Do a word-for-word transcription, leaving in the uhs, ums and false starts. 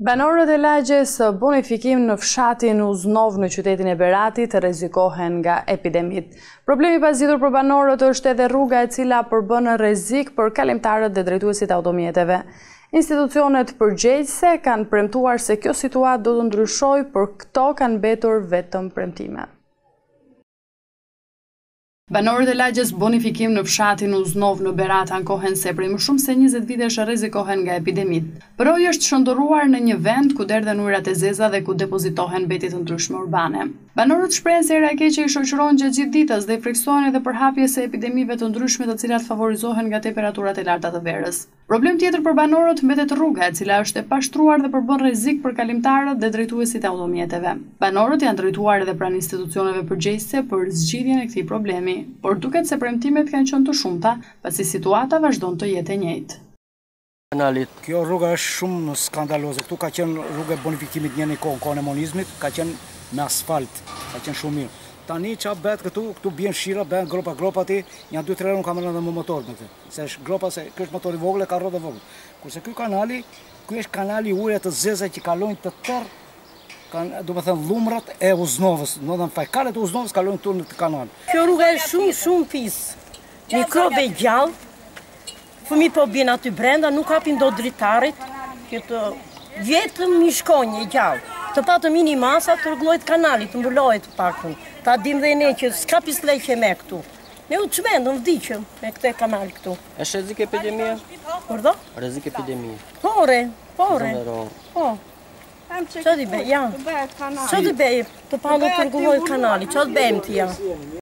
Banorët e lagjes bonifikim në fshatin Uznov në qytetin e Beratit rrezikohen nga epidemitë. Problemi pasditur për banorët është edhe rruga e cila përbën rrezik për kalimtarët dhe drejtuesit e automjeteve. Institucionet përgjegjëse kanë premtuar se kjo situatë do të ndryshojë, por këto kanë mbetur vetëm premtime. Banorët e lagjes bonifikim në fshatin Uznov në Berat ankohen se prej më shumë se njëzet vitesh rrezikohen nga epidemitë. Përoj është shëndëruar në një vend ku derdhen ujërat e zeza dhe ku depozitohen mbeti të ndryshme urbane. Banorët shprehen se era e keqe i shoqëron gjatë gjithë ditës dhe i friksohen edhe për hapjes së epidemive të ndryshme të cilat favorizohen nga temperaturat e larta të verës. Problem tjetër për banorët mbetet rruga e cila është e pashtruar dhe përbën rrezik për kalimtarët dhe drejtuesit e automjeteve. Banorët janë drejtuar edhe pranë institucioneve përgjegjëse për zgjidhjen e këtij problemi, por duket se premtimet kanë qenë të shumta, pasi situata vazhdon të jetë e njëjtë. Kanalit. Kjo rruga është shumë skandaloze. Këtu ka qenë rrugë e bonifikimit një kohë, kohën e monizmit, ka qenë me asfalt, ka qenë shumë mirë. Tani qa bet këtu, këtu bjen shira, bjen gropa gropa ti, janë dy tre herë unë kam rënë edhe më motor me këtë. Se është gropa se ky është motori vogël e ka rrodë vogël. Kurse ky kanali, ky është kanali ujëra të zeza që kalojnë të tërë, kanë, do të thënë, llumrat e Uznovës, do të thënë fajkalet e Uznovës kalojnë këtu në këtë kanal. Kjo rrugë është shumë shumë pis. Mikrobe gjallë, fëmijët po bien aty brenda, nuk hapin dot dritarit, këtë vetëm një shkonjë e gjallë. Të patë mini masa të rregullohet kanali, të mbulohet paktën. Ta dim dhe ne që s'ka pisleqe me këtu. Ne u çmendëm, vdiqëm me këtë kanal këtu. Është rrezik epidemia? Kurdo? Rrezik epidemia. Pore, pore. Po. Çfarë di bëj? Ja. Çfarë di bëj? Të patë të rregullohet kanali, çfarë bëjmë ti ja?